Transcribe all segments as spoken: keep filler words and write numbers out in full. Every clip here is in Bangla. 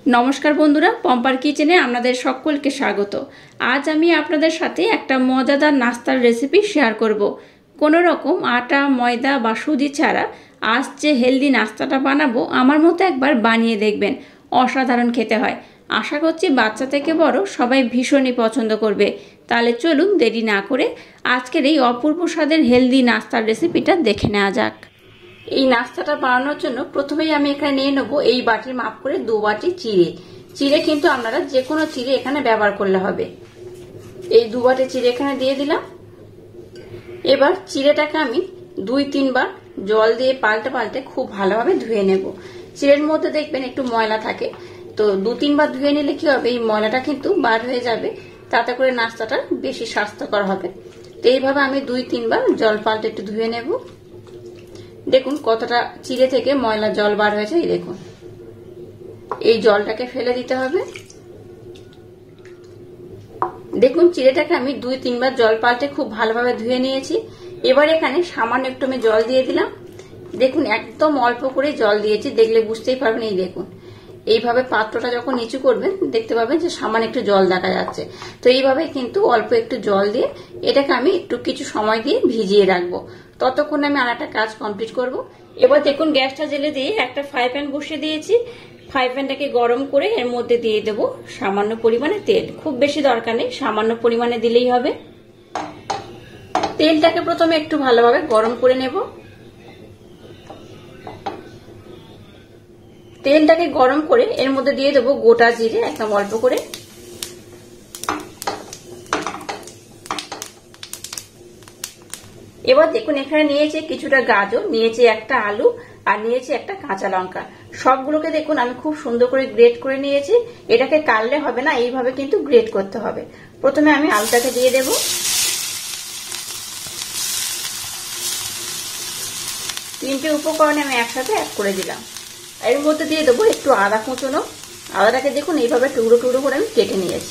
নমস্কার বন্ধুরা, পম্পার কিচেনে আপনাদের সকলকে স্বাগত। আজ আমি আপনাদের সাথে একটা মজাদার নাস্তার রেসিপি শেয়ার করব। কোনো রকম আটা, ময়দা বা সুজি ছাড়া আজ যে হেলদি নাস্তাটা বানাবো, আমার মতো একবার বানিয়ে দেখবেন। অসাধারণ খেতে হয়। আশা করছি বাচ্চা থেকে বড় সবাই ভীষণই পছন্দ করবে। তাহলে চলুন দেরি না করে আজকের এই অপূর্ব স্বাদের হেলদি নাস্তার রেসিপিটা দেখে নেওয়া যাক। এই নাস্তাটা বানানোর জন্য প্রথমেই আমি এখানে নিয়ে নেবো এই বাটির মাপ করে দু বাটি চিড়ে। চিড়ে কিন্তু আপনারা যে কোনো চিড়ে এখানে ব্যবহার করলে হবে। এই দু বাটি চিড়ে এখানে দিয়ে দিলাম। এবার চিড়েটাকে আমি দুই তিনবার জল দিয়ে পাল্টে পাল্টে খুব ভালোভাবে ধুয়ে নেব। চিড়ের মধ্যে দেখবেন একটু ময়লা থাকে, তো দু তিনবার ধুয়ে নিলে কি হবে, এই ময়লাটা কিন্তু বার হয়ে যাবে, তাতে করে নাস্তাটা বেশি স্বাস্থ্যকর হবে। তো এইভাবে আমি দুই তিনবার জল পাল্টে একটু ধুয়ে নেব। দেখুন কতটা চিড়ে থেকে ময়লা জল বার হয়েছে। এই দেখুন, এই জলটাকে ফেলে দিতে হবে। দেখুন চিড়েটাকে আমি দুই তিনবার জল পাল্টে খুব ভালোভাবে ধুয়ে নিয়েছি। এবার এখানে সামান্য একটু আমি জল দিয়ে দিলাম। দেখুন একদম অল্প করে জল দিয়েছি, দেখলে বুঝতেই পারবেন। এই দেখুন, এইভাবে পাত্রটা যখন নিচু করবেন দেখতে পাবেন যে সামান্য একটু জল দেখা যাচ্ছে। তো এইভাবে কিন্তু অল্প একটু জল দিয়ে এটাকে আমি একটু কিছু সময় দিয়ে ভিজিয়ে রাখবো। ততক্ষণ আমি আর একটা কাজ কমপ্লিট করব। এবার দেখুন গ্যাসটা জ্বেলে দিয়ে একটা ফ্রাই প্যান বসিয়ে দিয়েছি। ফ্রাই প্যানটাকে গরম করে এর মধ্যে দিয়ে দেবো সামান্য পরিমাণে তেল। খুব বেশি দরকার নেই, সামান্য পরিমাণে দিলেই হবে। তেলটাকে প্রথমে একটু ভালোভাবে গরম করে নেব। তেলটাকে গরম করে এর মধ্যে দিয়ে দেবো গোটা জিরে একদম অল্প করে। এবার দেখুন এখানে নিয়েছি কিছুটা গাজর, নিয়েছি একটা আলু, আর নিয়েছি একটা কাঁচা লঙ্কা। সবগুলোকে দেখুন আমি খুব সুন্দর করে গ্রেট করে নিয়েছি। এটাকে কাটলে হবে না, এইভাবে কিন্তু গ্রেট করতে হবে। প্রথমে আমি আলুটাকে দিয়ে দেব। তিনটে উপকরণ আমি একসাথে অ্যাড করে দিলাম। এর মধ্যে দিয়ে দেবো একটু আদা কুচনো। আদাটাকে দেখুন এইভাবে টুকরো টুকরো করে আমি কেটে নিয়েছি।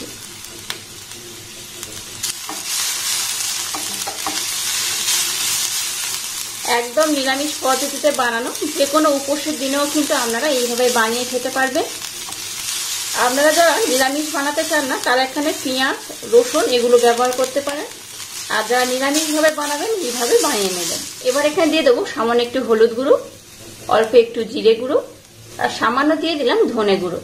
একদম নিরামিষ পদ্ধতিতে বানানো, যে কোনো উপোসের দিনেও কিন্তু আপনারা এইভাবে বানিয়ে খেতে পারবেন। আপনারা যারা নিরামিষ বানাতে চান না তারা এখানে পেঁয়াজ, রসুন এগুলো ব্যবহার করতে পারেন, আর যারা নিরামিষভাবে বানাবেন এইভাবে বানিয়ে নেবেন। এবার এখানে দিয়ে দেবো সামান্য একটু হলুদ গুঁড়ো, অল্প একটু জিরে গুঁড়ো, আর সামান্য দিয়ে দিলাম ধনে গুঁড়ো।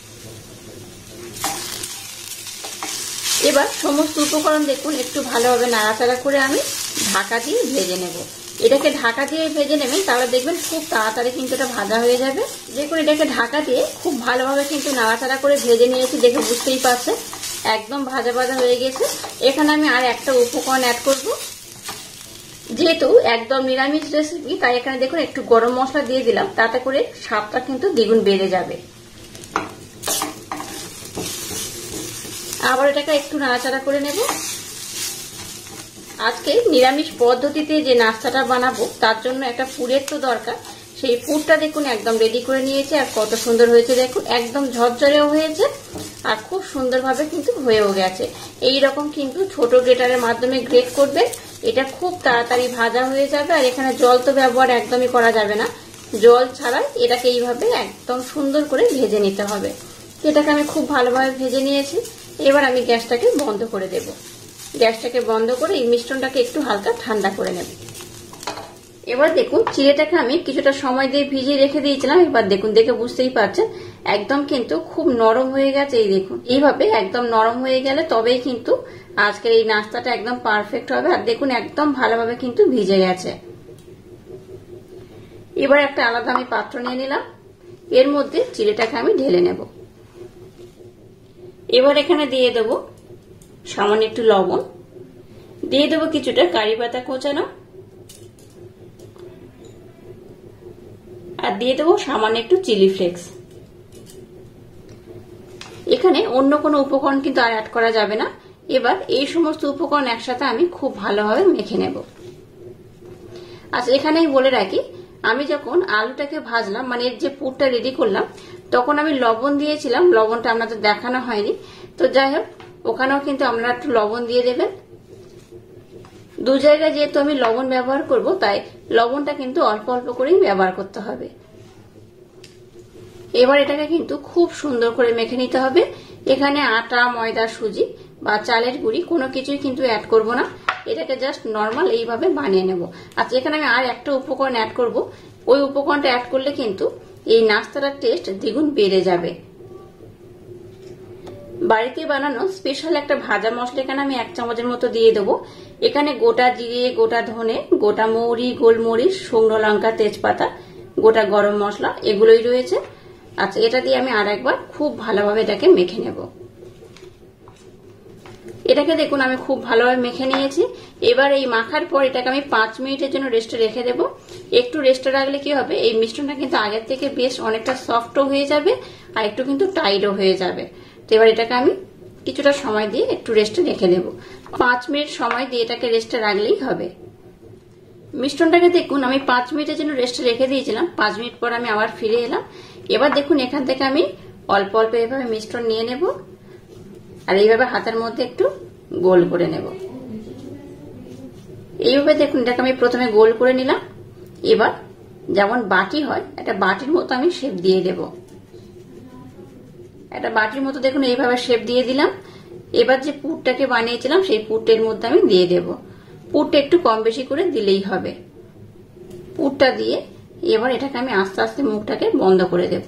এবার সমস্ত উপকরণ দেখুন একটু ভালোভাবে নাড়াচাড়া করে আমি ঢাকা দিয়ে ভেজে নেব। এটাকে ঢাকা দিয়ে ভেজে নেবেন, তাহলে দেখবেন খুব তাড়াতাড়ি কিন্তু এটা ভাজা হয়ে যাবে। দেখুন এটাকে ঢাকা দিয়ে খুব ভালোভাবে কিন্তু নাড়াচাড়া করে ভেজে নিয়েছি, দেখে বুঝতেই পারছেন একদম ভাজা ভাজা হয়ে গেছে। এখানে আমি আর একটা উপকরণ অ্যাড করব। যেহেতু একদম নিরামিষ রেসিপি, তাই এখানে দেখুন একটু গরম মশলা দিয়ে দিলাম, তাতে করে স্বাদটা কিন্তু দ্বিগুণ বেড়ে যাবে। আবার এটাকে একটু নাড়াচাড়া করে নেব। আজকে নিরামিষ পদ্ধতিতে যে নাস্তাটা বানাবো তার জন্য একটা পুরের তো দরকার। সেই পুরটা দেখুন একদম রেডি করে নিয়েছে, আর কত সুন্দর হয়েছে দেখুন, একদম ঝরঝরেও হয়েছে আর খুব সুন্দরভাবে কিন্তু হয়েও গেছে। এই রকম কিন্তু ছোট গ্রেটারের মাধ্যমে গ্রেট করবেন, এটা খুব তাড়াতাড়ি ভাজা হয়ে যাবে। আর এখানে জল তো ব্যবহার একদমই করা যাবে না, জল ছাড়াই এটাকে এইভাবে একদম সুন্দর করে ভেজে নিতে হবে। এটাকে আমি খুব ভালোভাবে ভেজে নিয়েছি। এবার আমি গ্যাসটাকে বন্ধ করে দেব। গ্যাসটাকে বন্ধ করে এই মিশ্রণটাকে একটু হালকা ঠান্ডা করে নেব। এবার দেখুন চিড়েটাকে আমি কিছুটা সময় দিয়ে ভিজিয়ে রেখে দিয়েছিলাম। এবার দেখুন, দেখে বুঝতেই পারছেন একদম কিন্তু খুব নরম হয়ে গেছে। এই দেখুন এইভাবে একদম নরম হয়ে গেলে তবেই কিন্তু আজকের এই নাস্তাটা একদম পারফেক্ট হবে। আর দেখুন একদম ভালোভাবে কিন্তু ভিজে গেছে। এবার একটা আলাদা আমি পাত্র নিয়ে নিলাম, এর মধ্যে চিড়েটাকে আমি ঢেলে নেব। এবার এখানে দিয়ে দেবো সামান্য একটু লবণ, দিয়ে দেবো কিছুটা কারি পাতা কোচানো, আর দিয়ে দেবো সামান্য একটু চিলি ফ্লেক্স। এখানে অন্য কোনো উপকরণ কিন্তু আর অ্যাড করা যাবে না। এবার এই সমস্ত উপকরণ একসাথে আমি খুব ভালোভাবে মেখে নেব। আচ্ছা এখানেই বলে রাখি, আমি যখন আলুটাকে ভাজলাম, মানে এর যে পুরটা রেডি করলাম, তখন আমি লবণ দিয়েছিলাম। লবণটা আপনাদের দেখানো হয়নি, তো যাই হোক ওখানেও কিন্তু আপনারা একটু লবণ দিয়ে দেবেন। দু জায়গায় যেহেতু আমি লবণ ব্যবহার করব, তাই লবণটা কিন্তু অল্প অল্প করেই ব্যবহার করতে হবে। এবার এটাকে কিন্তু খুব সুন্দর করে মেখে নিতে হবে। এখানে আটা, ময়দা, সুজি বা চালের গুঁড়ি কোনো কিছুই কিন্তু অ্যাড করব না, এটাকে জাস্ট নর্মাল এইভাবে বানিয়ে নেব। আচ্ছা, এখানে আমি আর একটা উপকরণ অ্যাড করব। ওই উপকরণটা অ্যাড করলে কিন্তু এই নাস্তাটার টেস্ট দ্বিগুণ বেড়ে যাবে। বাড়িতে বানানো স্পেশাল একটা ভাজা মশলা এখানে আমি এক চামচের মতো দিয়ে দেবো। এখানে গোটা জিরে, গোটা ধনে, গোটা মৌরি, গোলমরিচ, শুকনো লঙ্কা, তেজপাতা, গোটা গরম মশলা এগুলোই রয়েছে। আচ্ছা, এটা দিয়ে আমি আর একবার খুব ভালোভাবে এটাকে মেখে নেব। এটাকে দেখুন আমি খুব ভালোভাবে মেখে নিয়েছি। এবার এই মাখার পর এটাকে আমি পাঁচ মিনিটের জন্য রেস্টে রেখে দেবো। একটু রেস্টে রাখলে কি হবে, এই মিশ্রণটা কিন্তু আগের থেকে বেশ অনেকটা সফটও হয়ে যাবে আর একটু কিন্তু টাইটও হয়ে যাবে। তো এবার এটাকে আমি কিছুটা সময় দিয়ে একটু রেস্টে রেখে দেব। পাঁচ মিনিট সময় দিয়ে এটাকে রেস্টে রাখলেই হবে। মিশ্রণটাকে দেখুন আমি পাঁচ মিনিটের জন্য রেস্টে রেখে দিয়েছিলাম। পাঁচ মিনিট পর আমি আবার ফিরে এলাম। এবার দেখুন এখান থেকে আমি অল্প অল্প এভাবে মিশ্রণ নিয়ে নেব আর এইভাবে হাতের মধ্যে একটু গোল করে নেব। এইভাবে দেখুন এটাকে আমি প্রথমে গোল করে নিলাম। এবার যেমন বাটি হয়, একটা বাটির মতো আমি শেপ দিয়ে দেব। একটা বাটির মতো দেখুন এইভাবে শেপ দিয়ে দিলাম। এবার যে পুরটাকে বানিয়েছিলাম সেই পুরটার মধ্যে আমি দিয়ে দেব। পুরটা একটু কম বেশি করে দিলেই হবে। পুরটা দিয়ে এবার এটাকে আমি আস্তে আস্তে মুখটাকে বন্ধ করে দেব।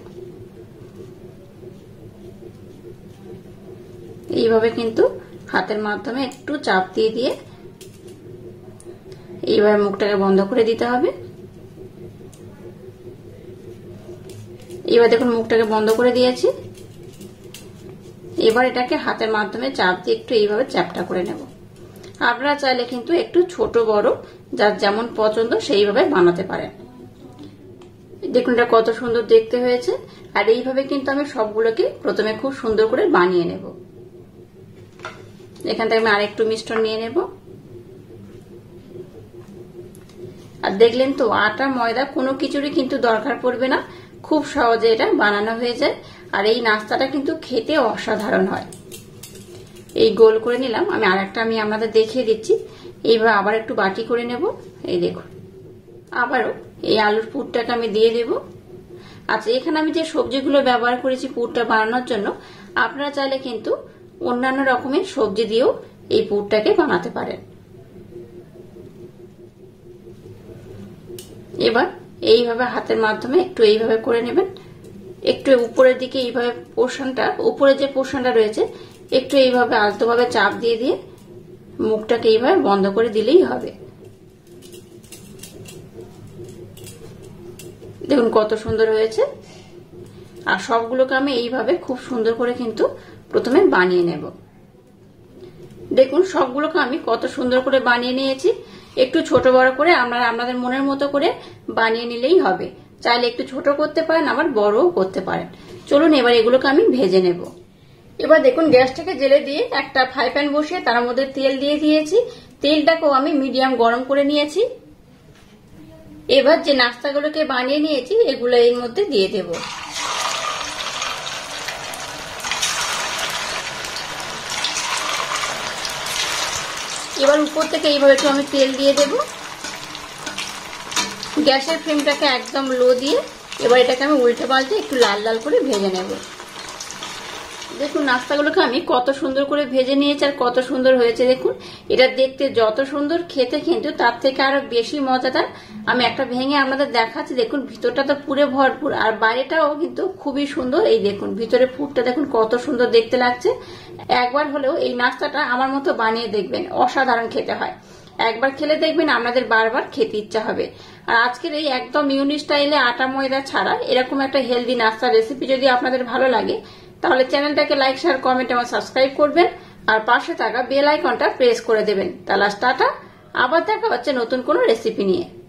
এইভাবে কিন্তু হাতের মাধ্যমে একটু চাপ দিয়ে দিয়ে এইভাবে মুখটাকে বন্ধ করে দিতে হবে। এবার দেখুন মুখটাকে বন্ধ করে দিয়েছি। এবার এটাকে হাতের মাধ্যমে চাপ দিয়ে একটু এইভাবে চ্যাপটা করে নেব। আপনারা চাইলে কিন্তু একটু ছোট বড় যার যেমন পছন্দ সেইভাবে বানাতে পারেন। দেখুন এটা কত সুন্দর দেখতে হয়েছে। আর এইভাবে কিন্তু আমি সবগুলোকে প্রথমে খুব সুন্দর করে বানিয়ে নেব। এখান থেকে আমি আরেকটু মিশ্রণ নিয়ে নেব। আর দেখলেন তো আটা, ময়দা কোনো কিছুরই কিন্তু দরকার পড়বে না, খুব সহজে এটা বানানো হয়ে যায়। আর এই নাস্তাটা কিন্তু খেতে অসাধারণ হয়। এই গোল করে নিলাম। আমি আরেকটা আমি আপনাদের দেখিয়ে দিচ্ছি। এইবার আবার একটু বাটি করে নেব। এই দেখুন আবারও এই আলুর পুরটাকে আমি দিয়ে দেব। আচ্ছা, এখানে আমি যে সবজিগুলো ব্যবহার করেছি পুরটা বানানোর জন্য, আপনারা চাইলে কিন্তু অন্যান্য রকমের সবজি দিয়েও এই পুরটাকে বানাতে পারেন। এবার এইভাবে হাতের মাধ্যমে একটু এইভাবে করে নেবেন। একটু উপরের দিকে এইভাবে পোর্শনটা, উপরে যে পোর্শনটা রয়েছে একটু এইভাবে আলতোভাবে চাপ দিয়ে দিয়ে মুখটাকে এইভাবে বন্ধ করে দিলেই হবে। দেখুন কত সুন্দর হয়েছে। আর সবগুলোকে আমি এইভাবে খুব সুন্দর করে কিন্তু প্রথমে বানিয়ে নেব। দেখুন সবগুলোকে আমি কত সুন্দর করে বানিয়ে নিয়েছি। একটু ছোট বড় করে আপনারা আপনাদের মনের মতো করে বানিয়ে নিলেই হবে। চাইলে একটু ছোট করতে পারেন, আবার বড়ও করতে পারেন। চলুন এবার এগুলোকে আমি ভেজে নেব। এবার দেখুন গ্যাসটাকে জেলে দিয়ে একটা ফ্রাই প্যান বসিয়ে তার মধ্যে তেল দিয়ে দিয়েছি। তেলটাকেও আমি মিডিয়াম গরম করে নিয়েছি। এবার যে নাস্তাগুলোকে বানিয়ে নিয়েছি এগুলো এর মধ্যে দিয়ে দেব। এবার উপর থেকে এইভাবে একটু আমি তেল দিয়ে দেব। গ্যাসের ফ্লেমটাকে একদম লো দিয়ে এবার এটাকে আমি উল্টে পাল্টে একটু লাল লাল করে ভেজে নেব। দেখুন নাস্তাগুলোকে আমি কত সুন্দর করে ভেজে নিয়েছি আর কত সুন্দর হয়েছে। দেখুন এটা দেখতে যত সুন্দর, খেতে কিন্তু তার থেকে আরো বেশি মজাদার। আমি একটা ভেঙে আপনাদের দেখাচ্ছি। দেখুন ভিতরটা তো পুরো ভরপুর আর বাইরেটাও কিন্তু খুবই সুন্দর। এই দেখুন ভিতরে পুরটা দেখুন কত সুন্দর দেখতে লাগছে। একবার হলেও এই নাস্তাটা আমার মতো বানিয়ে দেখবেন, অসাধারণ খেতে হয়। একবার খেলে দেখবেন আপনাদের বারবার খেতে ইচ্ছা হবে। আর আজকের এই একদম ইউনিক স্টাইলে আটা ময়দা ছাড়া এরকম একটা হেলদি নাস্তার রেসিপি যদি আপনাদের ভালো লাগে তাহলে চ্যানেলটাকে লাইক, শেয়ার, কমেন্ট এবং সাবস্ক্রাইব করবেন আর পাশে থাকা বেল আইকনটা প্রেস করে দেবেন। তাহলে টাটা, আবার দেখা হচ্ছে নতুন কোনো রেসিপি নিয়ে।